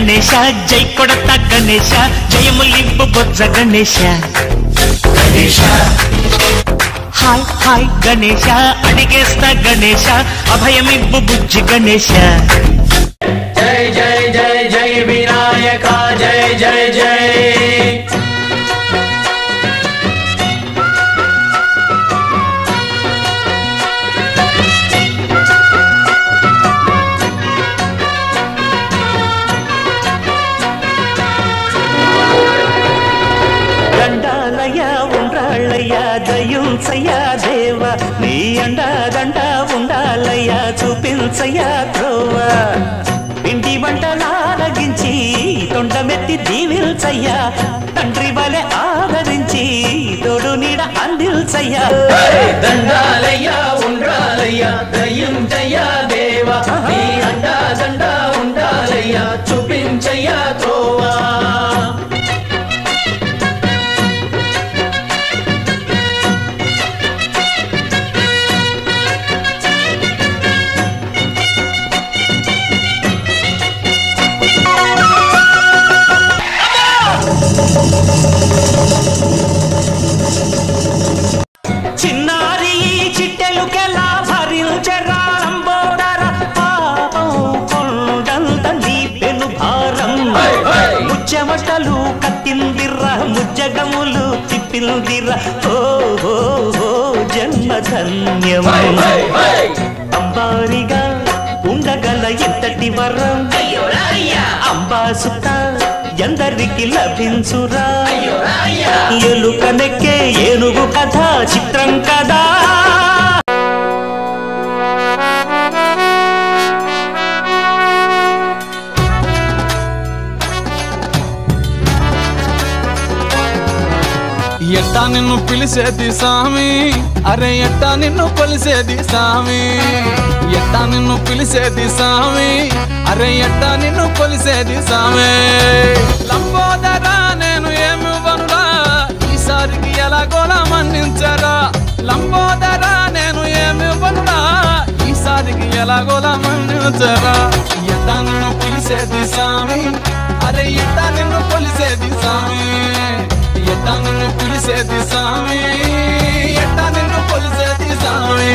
గణేశ జై కొడత గణేశ జయములింపు బొజ్జ గణేశ గణేశ హాయ్ హాయ్ గణేశ అడిగేస్తా గణేశ అభయమివ్వు బుజ్జి గణేశ జై జై జై జై వినాయక జై జై జై దయుంచయ్యా దేవ నీ అండా దండ ఉండాలయ్యా చూపించయ్యా త్రోవ పిండి వంటలారగించి తొండమెత్తి దీవిల్చయ్యా తండ్రి వలె ఆదరించి తోడు నీడ అందిల్చయ్యా దండాలయ్యా ఉండాలయ్యా దయుంచయ్యా దేవ నీ అండా దండ ఉండాలయ్యా చూపించయ్యా త్రోవా చిన్నారి చిట్టెలుకెలా భరించరా లంబోదర పాపం కొండంత నీ పెను భారం ముచ్చమటలు కత్తిందిర్రా ముజ్జగములు తిప్పిందిర్రా ఓ జన్మధన్యం అంబారిగా ఉండగల ఎంతటి వరం అంబాసుత ఎందరికి లభించురా ఎలుకనెక్కే ఏనుగు కథ చిత్రం కదా ఎట్టా నిన్ను పిలిచేది సామి అరే ఎట్టా నిన్ను కొలిసేది సామి ఎట్టా నిన్ను పిలిచేది సామి అరే ఎట్టా నిన్ను కొలిసేది సామి లంబోదరా నేను ఏమి వనురా ఈసారికి ఎలాగోలా మన్నించరా లంబోదరా నేను ఏమి వనురా ఈసారికి ఎలాగోలా మన్నించరా ఎట్టా నిన్ను పిలిచేది సామి అరే ఎట్టా నిన్ను కొలిసేది సామి ఎట్టా నిన్ను పిలిచేది సామి ఎట్టా నిన్ను కొలిసేది సామి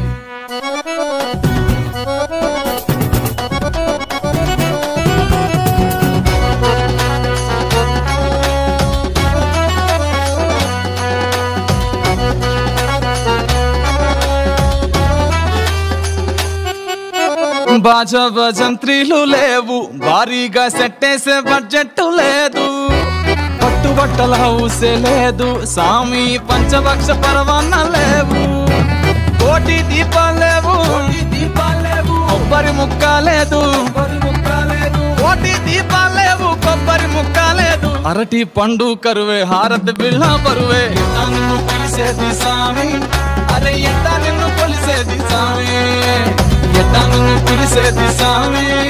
బాజా భజంత్రీలు లేవు భారీగా సెట్టేసే బడ్జెట్ లేదు పట్టుబట్టల హౌసే లేదు సామి పంచభక్ష పరవాన్న లేవు కోటి దీపాలు లేవు కొబ్బరి ముక్క లేదు కోటి దీపాలు లేవు కొబ్బరి ముక్క లేదు అరటి పండు కరువే హారతి బిళ్ళ బరువే ఎట్టా నిన్ను పిలిచేది సామి అరే ఎట్టా నిన్ను కొలిసేది సామి ఎట్టా నిన్ను పిలిచేది సామి